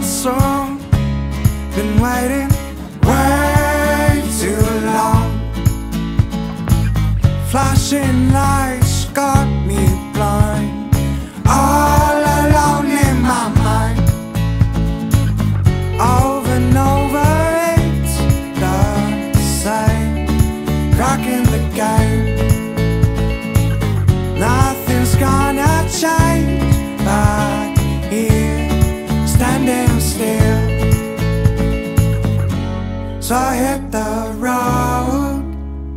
soon. Been waiting way too long. Flashing lights got me blind, all alone in my mind. Over and over it's the same, cracking the game. Nothing's gonna change back here, standing still. So I hit the road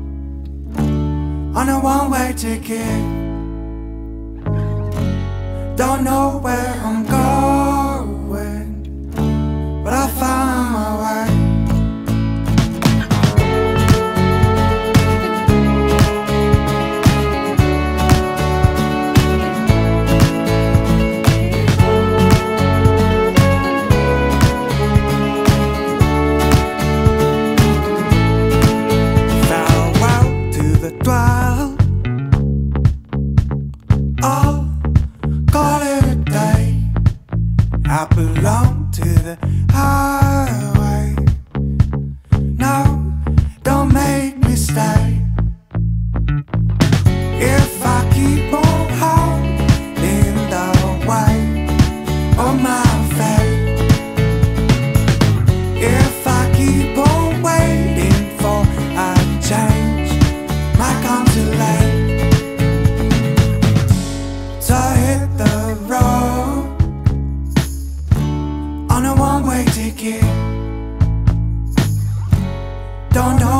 on a one-way ticket. Don't know where I'm going, but I found my way. I belong to the highway. No, don't make me stay. If I keep on holding the weight of my fate, if I keep on waiting for a change, might come too late. So I hit the road on a one-way ticket. Don't know